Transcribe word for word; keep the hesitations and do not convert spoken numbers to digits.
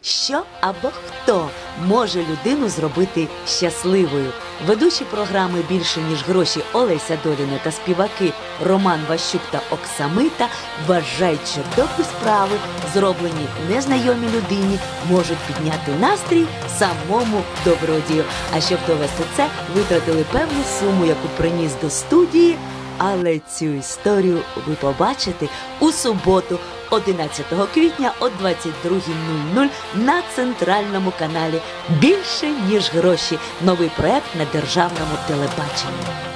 Що або хто може людину зробити щасливою? Ведучі програми «Більше, ніж гроші» Олеся Доліна та співаки Роман Ващук та Оксамита вважають, що добрі справи, зроблені незнайомій людині, можуть підняти настрій самому добродію. А щоб довести це, витратили певну суму, яку приніс до студії. Але цю історію ви побачите у суботу, одинадцятого квітня о двадцять другій нуль нуль на центральному каналі «Більше, ніж гроші» – новий проект на державному телебаченні.